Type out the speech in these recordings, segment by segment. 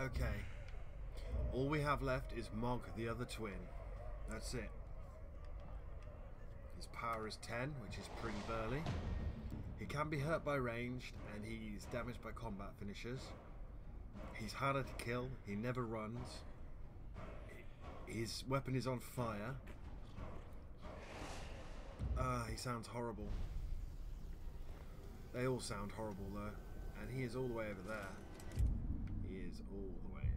Okay. All we have left is Mog, the other twin. That's it. His power is 10, which is pretty burly. He can be hurt by ranged, and he's damaged by combat finishers. He's harder to kill. He never runs. His weapon is on fire. He sounds horrible. They all sound horrible though. And he is all the way over there. He is all the way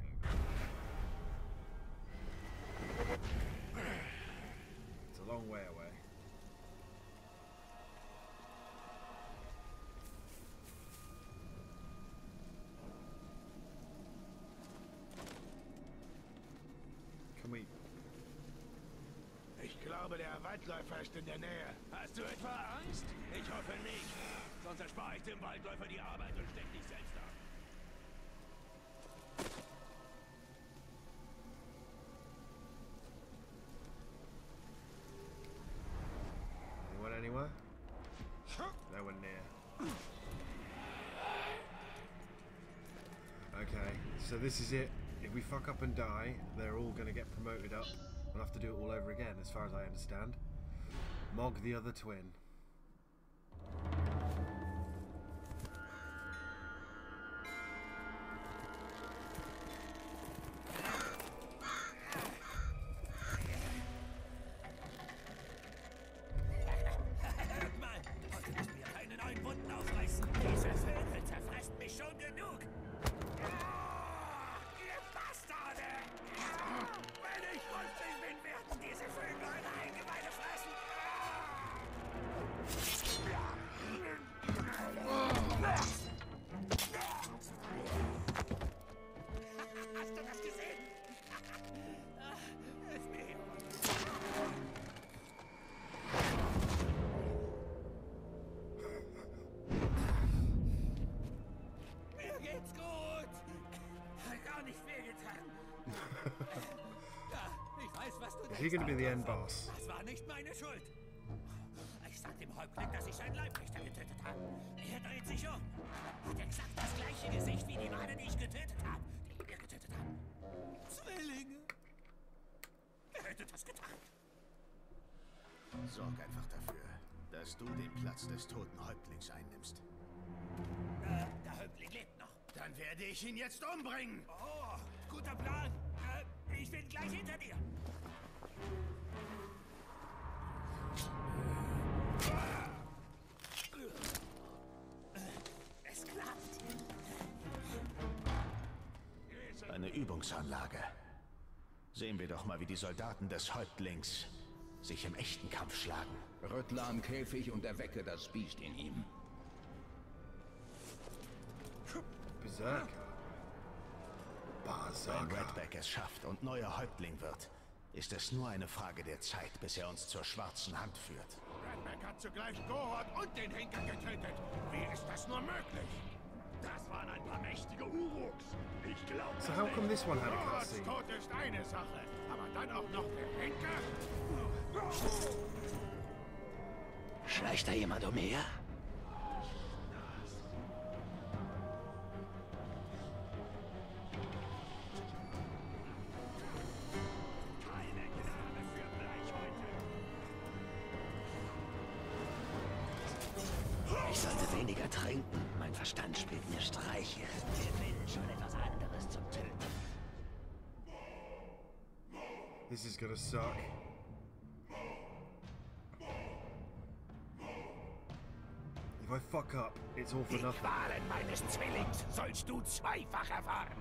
over. It's a long way away. Can we... Ich glaube, der Waldläufer ist in der Nähe. Hast du etwa Angst? Ich hoffe nicht. Sonst erspare ich dem Waldläufer die Arbeit und steck dich selbst ab. Anyone anywhere? No one near. Okay, so this is it. If we fuck up and die, they're all going to get promoted up. We'll have to do it all over again, as far as I understand. Mog the other twin. Mann, heute müssen wir keine neuen Wunden aufreißen. Diese Vögel zerfressen mich schon genug. Ihr Bastarde! Wenn ich 50 bin, werden diese Vögel eure Eingeweide fressen! Hast du das gesehen? Hilf mir! Mir geht's gut! Hat gar nicht wehgetan. Ja, ich weiß, was du Is he going to be the end boss? Das war nicht meine Schuld. Ich sag dem Häuptling, dass ich seinen Leibwächter getötet habe. Er dreht sich um. Hat exakt das gleiche Gesicht wie die Male, die ich getötet habe. Die wir getötet haben. Zwillinge. Wer hätte das getan? Sorg einfach dafür, dass du den Platz des toten Häuptlings einnimmst. Der Häuptling lebt noch. Dann werde ich ihn jetzt umbringen! Oh, guter Plan. Ich bin gleich hinter dir. Es klappt. Eine Übungsanlage. Sehen wir doch mal, wie die Soldaten des Häuptlings sich im echten Kampf schlagen. Rüttle am Käfig und erwecke das Biest in ihm. Berserker. Wenn Redback es schafft und neuer Häuptling wird, ist es nur eine Frage der Zeit, bis er uns zur schwarzen Hand führt. Redback hat zugleich Gohord und den Henker getötet. Wie ist das nur möglich? Das waren ein paar mächtige Uruks. Ich glaube, So how come this one had a Gohords cutscene? Tod ist eine Sache, aber dann auch noch der Henker? Schleicht da jemand umher? Keine Gnade für Bleichhäute. Ich sollte weniger trinken. Mein Verstand spielt mir Streiche. Wir finden schon etwas anderes zum Töten. This is gonna suck. If I fuck up, it's all for Die nothing. Qualen meines Zwillings sollst du zweifach erfahren.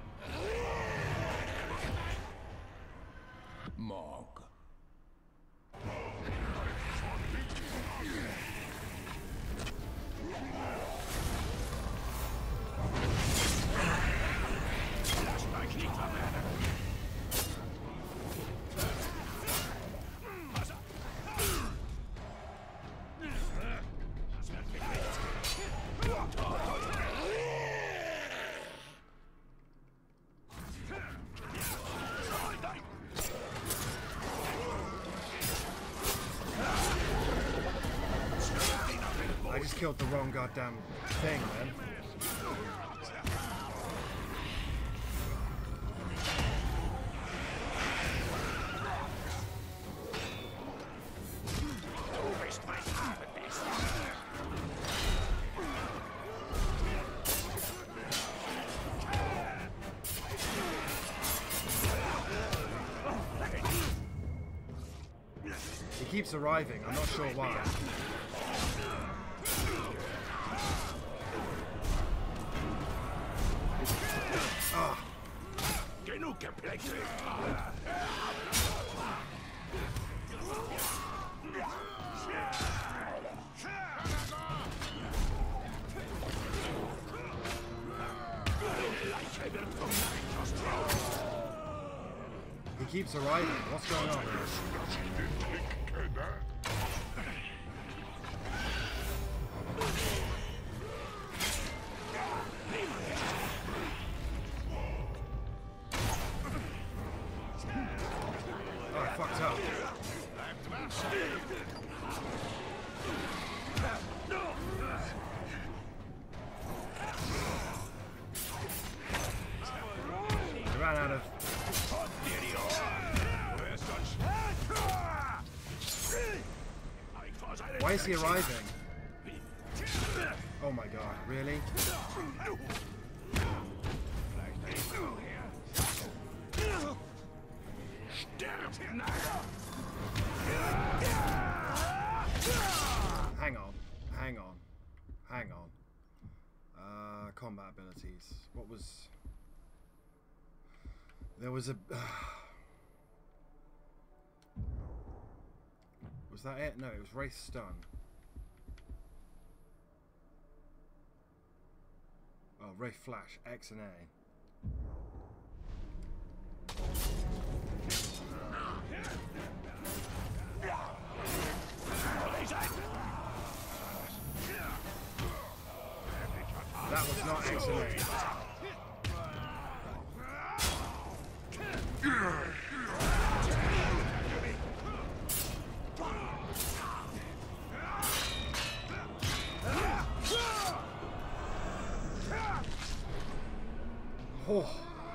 Mog. Lasst euch nicht verwehren. Das wird mich I just killed the wrong goddamn thing, man. keeps arriving. I'm not sure why. Ah. Genug geplänkelt. He keeps arriving. What's going on? Oh, I fucked up. I ran out of... Why is he arriving? Oh my god, really? Hang on, hang on, hang on. Combat abilities. What was... There was a... Was that it? No, it was Wraith Stun. Oh, Wraith Flash, X and A. That was not X and A. Oh.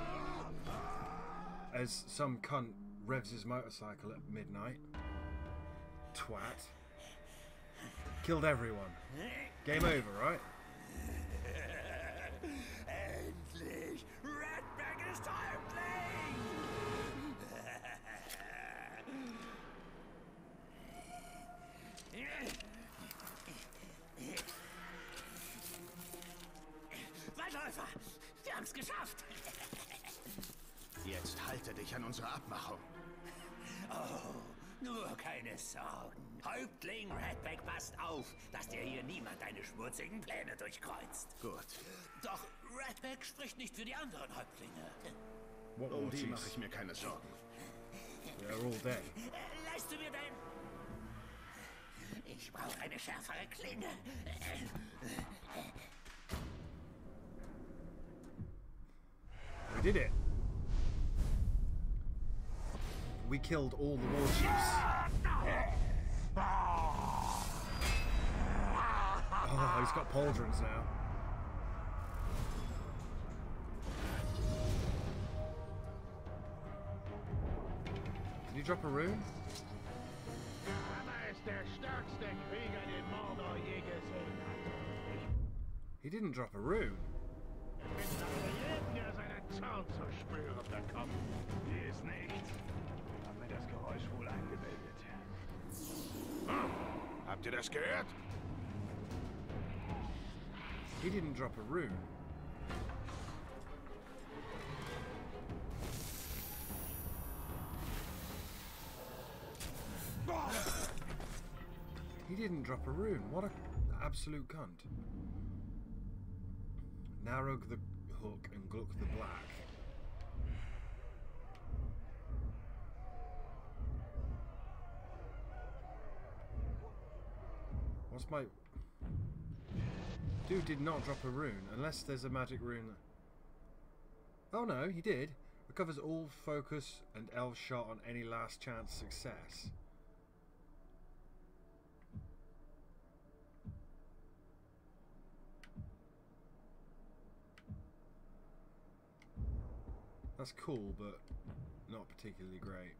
As some cunt revs his motorcycle at midnight. Twat. Killed everyone. Game over, right? Endlich! Ratbag ist Häuptling! Waldläufer! Wir haben's geschafft! Jetzt halte dich an unsere Abmachung. Oh, nur keine Sorgen. Häuptling Ratbag, passt auf, dass dir hier niemand deine schmutzigen Pläne durchkreuzt. Gut. Doch Ratbag spricht nicht für die anderen Häuptlinge. What Um die Mortys? mache ich mir keine Sorgen. They're all dead. Leihst du mir dein... Ich brauche eine schärfere Klinge. We did it. We killed all the war chiefs. Oh, he's got pauldrons now. Did he drop a rune? He didn't drop a rune. Habt ihr das gehört? He didn't drop a rune. He didn't drop a rune. What a absolute cunt. Narog the Hook and Gluck the Black. What's my... Dude did not drop a rune, unless there's a magic rune. Oh no, he did. Recovers all focus and elf shot on any last chance success. That's cool, but not particularly great.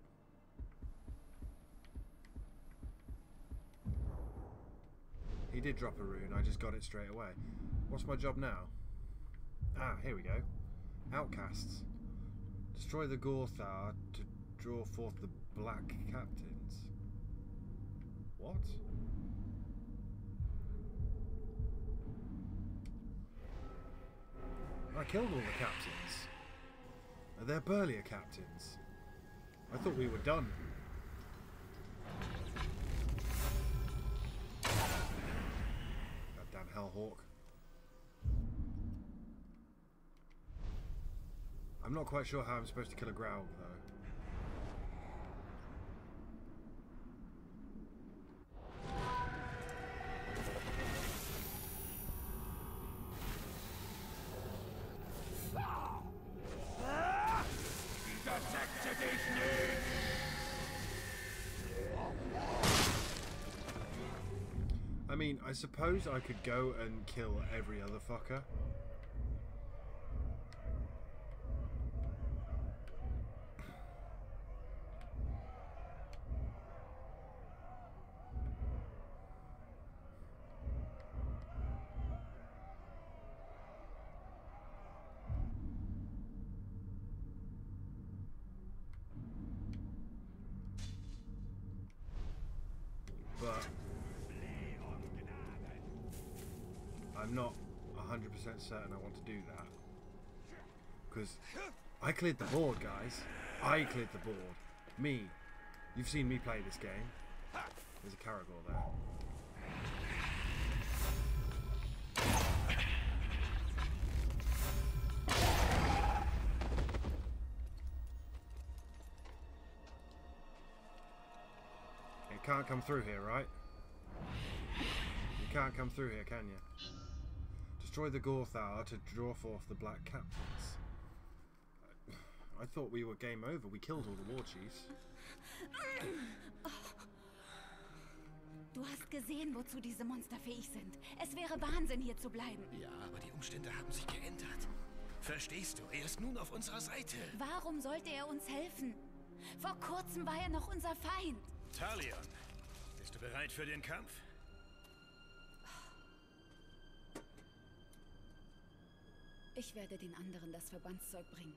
He did drop a rune, I just got it straight away. What's my job now? Ah, here we go. Outcasts. Destroy the Gorthar to draw forth the Black Captains. What? I killed all the captains. They're Burlier captains. I thought we were done. Goddamn Hellhawk. I'm not quite sure how I'm supposed to kill a Graug, though. I mean, I suppose I could go and kill every other fucker. But I'm not 100% certain I want to do that. Because I cleared the board, guys. I cleared the board. Me. You've seen me play this game. There's a Caragor there. It can't come through here, right? You can't come through here, can you? Destroy the Gorthar to draw forth the Black Captains. I thought we were game over. We killed all the war chiefs. Du hast gesehen, wozu diese Monster fähig sind. Es wäre Wahnsinn, hier zu bleiben. Ja, aber die Umstände haben sich geändert. Verstehst du? Er ist nun auf unserer Seite. Warum sollte er uns helfen? Vor kurzem war er noch unser Feind. Talion, bist du bereit für den Kampf? Ich werde den anderen das Verbandszeug bringen.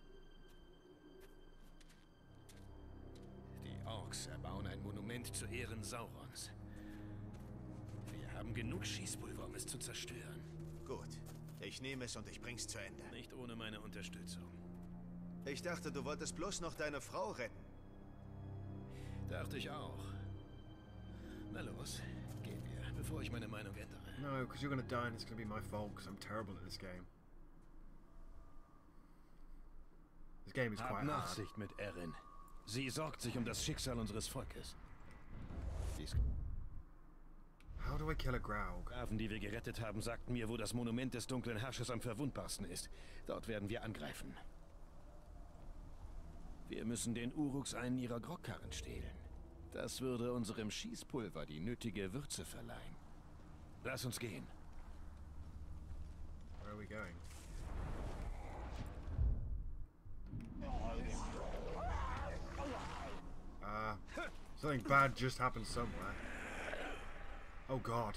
Die Orks erbauen ein Monument zu Ehren Saurons. Wir haben genug Schießpulver, um es zu zerstören. Gut. Ich nehme es und ich bring's zu Ende. Nicht ohne meine Unterstützung. Ich dachte, du wolltest bloß noch deine Frau retten. Dachte ich auch. Na los, gehen wir, bevor ich meine Meinung ändere. No, because you're gonna die and it's gonna be my fault because I'm terrible at this game. This game is Hab quite hard. Nachsicht mit Erin. Sie sorgt sich um das Schicksal unseres Volkes. How do I kill a Graug? Grafen, die wir gerettet haben, sagten mir, wo das Monument des dunklen Herrschers am verwundbarsten ist. Dort werden wir angreifen. Wir müssen den Uruks einen ihrer Grogkarren stehlen. Das würde unserem Schießpulver die nötige Würze verleihen. Lass uns gehen. Where are we going? Something bad just happened somewhere. Oh god.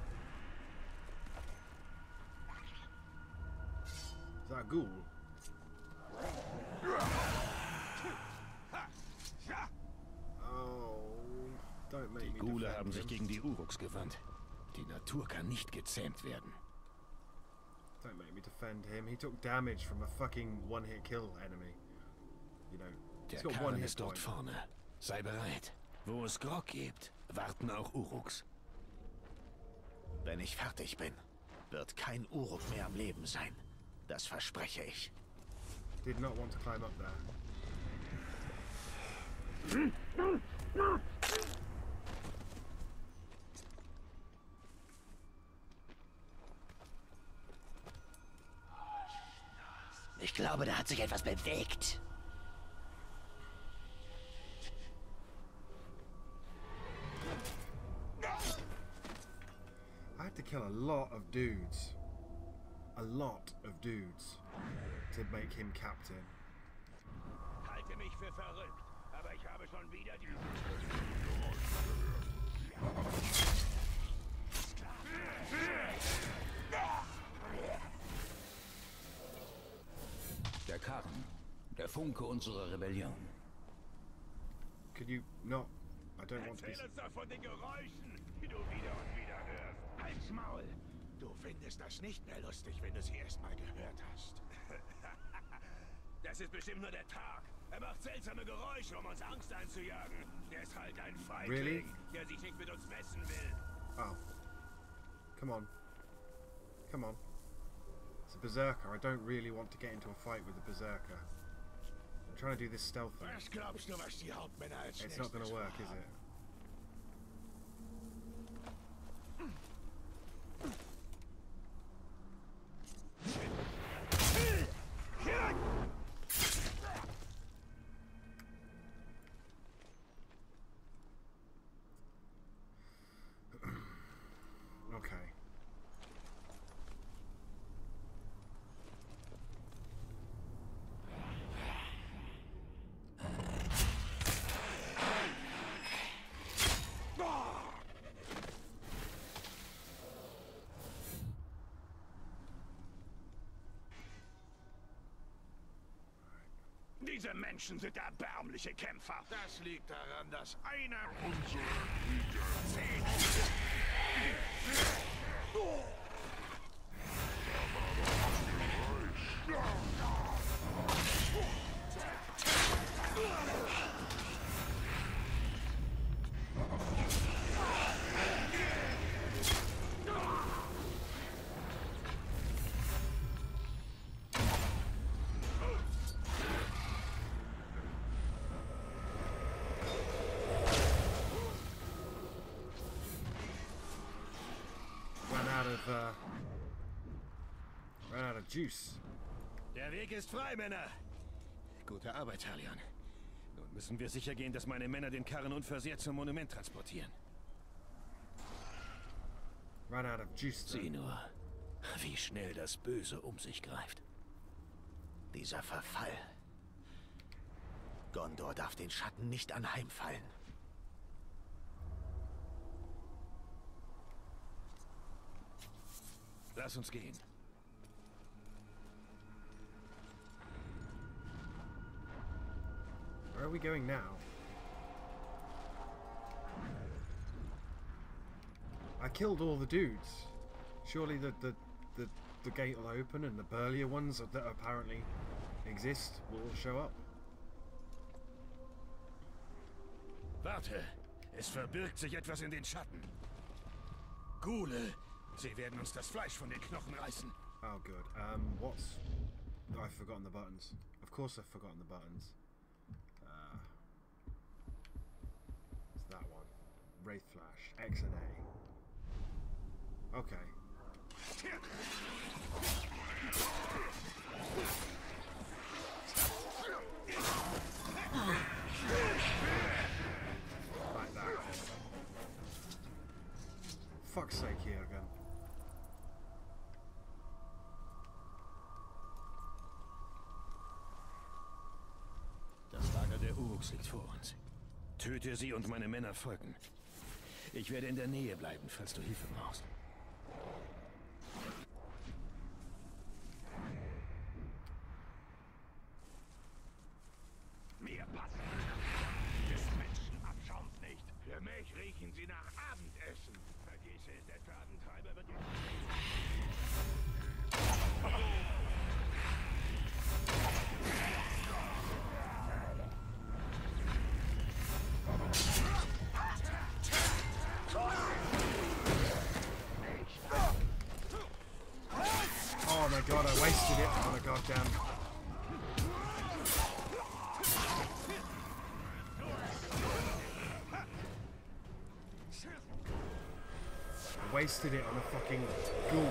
Is that a ghoul? Oh, don't make Die me Ghule defend haben sich him. gegen die Uruks gewandt. Die Natur kann nicht gezähmt werden. Don't make me defend him. He took damage from a fucking one-hit kill enemy. You know, he's Der got one Karren hit ist dort point. vorne. Sei bereit. Wo es Grog gibt, warten auch Uruks. Wenn ich fertig bin, wird kein Uruk mehr am Leben sein. Das verspreche ich. Did not want to climb up there. Ich glaube, da hat sich etwas bewegt. I had to kill a lot of dudes. A lot of dudes to make him captain. Halte mich für verrückt, aber ich habe schon wieder die... Der Karren. Der Funke unserer Rebellion. Could you not I don't want to be... Erzähl uns doch von den Geräuschen, die du wieder und wieder hörst. Halt's Maul. Du findest das nicht mehr lustig, wenn du sie erst mal gehört hast. Das ist bestimmt nur der Tag. Er macht seltsame Geräusche, um uns Angst einzujagen. Der ist halt ein Feigling, Really? der sich nicht mit uns messen will. Oh. Come on. Come on. It's a berserker. I don't really want to get into a fight with a berserker. I'm trying to do this stealthily. Was glaubst du, was die Hauptmänner als It's not going to work, is it? Okay. Diese Menschen sind erbärmliche Kämpfer. Das liegt daran, dass einer unserer ran out of juice. Der Weg ist frei, Männer. Gute Arbeit, Talion. Nun müssen wir sicher gehen, dass meine Männer den Karren unversehrt zum Monument transportieren. Ran out of juice. Sieh nur, wie schnell das Böse um sich greift. Dieser Verfall. Gondor darf den Schatten nicht anheimfallen. Lass uns gehen. Where are we going now? I killed all the dudes. Surely the gate will open and the burlier ones that apparently exist will show up. Warte, es verbirgt sich etwas in den Schatten. Ghule, sie werden uns das Fleisch von den Knochen reißen. Oh, good. What's... Oh, I've forgotten the buttons. Of course I've forgotten the buttons. It's that one. Wraith Flash. X and A. Okay. Like that. Fuck's sake, here again. Das Lager der Uruks liegt vor uns. Töte sie und meine Männer folgen. Ich werde in der Nähe bleiben, falls du Hilfe brauchst. Mir passen des Menschen abschaumt nicht. Für mich riechen sie nach Abendessen. Vergesse es, der Tratentreiber wird jetzt... Oh my god, I wasted it on a goddamn... I wasted it on a fucking ghoul.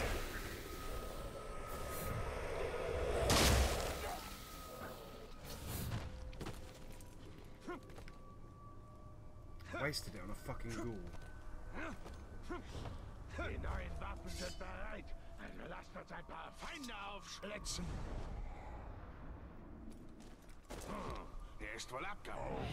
Wasted it on a fucking ghoul. Die neuen Waffen sind bereit. Also lasst uns ein paar Feinde aufschlitzen. Der ist wohl abgehauen.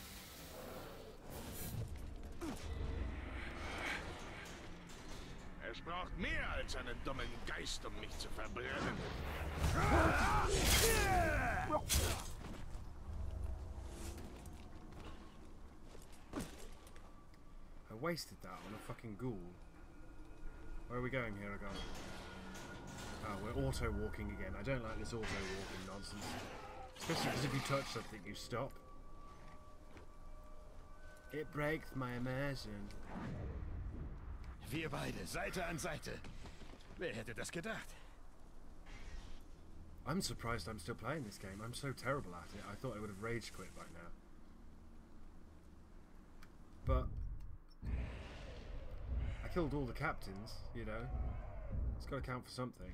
Es Ich brauche mehr als einen dummen Geist, um mich zu verbrennen. I wasted that on a fucking ghoul. Where are we going here, Agon? Oh, we're auto-walking again. I don't like this auto-walking nonsense. Especially because if you touch something, you stop. It breaks my immersion. Wir beide, Seite an Seite. Wer hätte das gedacht? I'm surprised I'm still playing this game. I'm so terrible at it. I thought I would have rage quit by now. But I killed all the captains, you know. It's got to count for something.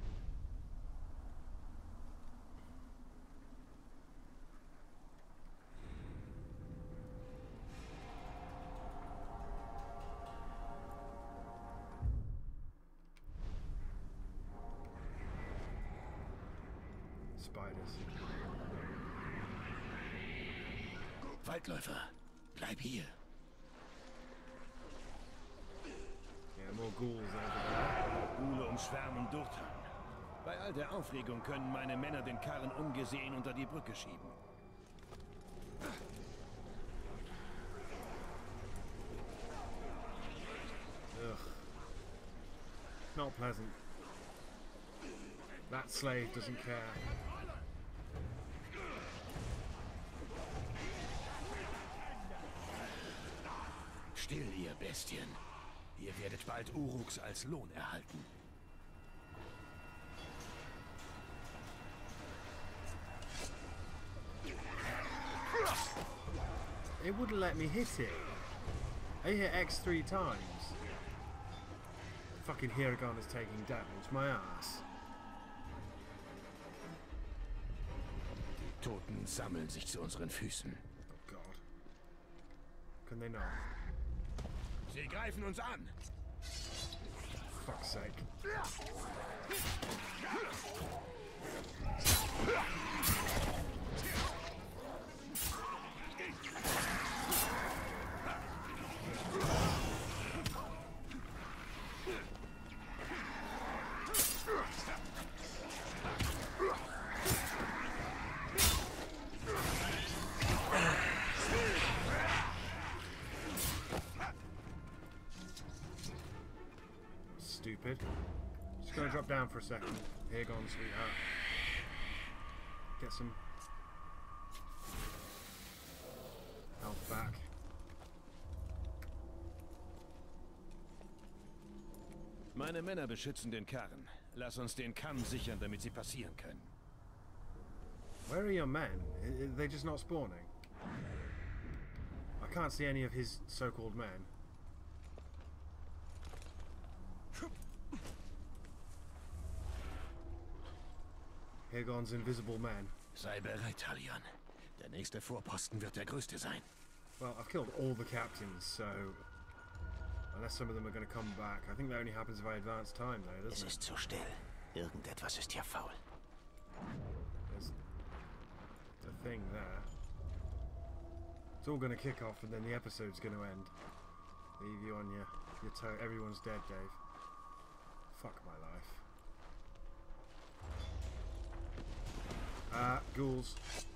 Spiders. Waldläufer, bleib hier. Yeah, more ghouls over there. Ghule umschwärmen Durtan. Bei all der Aufregung können meine Männer den Karren ungesehen unter die Brücke schieben. Ugh. Not pleasant. That slave doesn't care. Still, ihr Bestien. Ihr werdet bald Uruks als Lohn erhalten. It wouldn't let me hit it. I hit X 3 times. Fucking Hiragon is taking damage. My ass. Die Toten sammeln sich zu unseren Füßen. Oh God. Can they not? Sie greifen uns an. Fuck's sake. Stupid. Just gonna drop down for a second. Here gone, sweetheart. Get some health back. Meine Männer beschützen den Karren. Lass uns den Kamm sichern, damit sie passieren können. Where are your men? Are they just not spawning? I can't see any of his so-called men. Hirgon's invisible men. Sei bereit, Talion. Der nächste Vorposten wird der größte sein. Well, I've killed all the captains, so unless some of them are going to come back, I think that only happens if I advance time, though, Es doesn't it? ist zu still. Irgendetwas ist hier faul. There's the thing there. It's all going to kick off, and then the episode's going to end. Leave you on your toe. Everyone's dead, Dave. Fuck my life. Ghouls.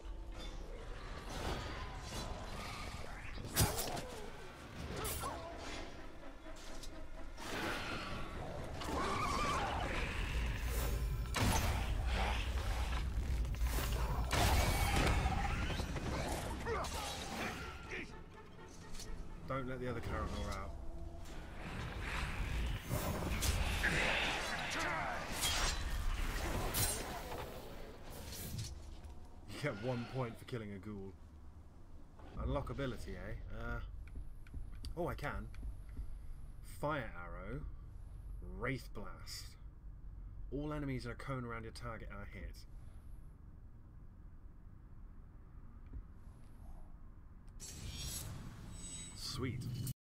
Don't let the other Caragor out. You get 1 point for killing a ghoul. Unlock ability, eh? Oh, I can. Fire arrow. Wraith blast. All enemies in a cone around your target are hit. Sweet.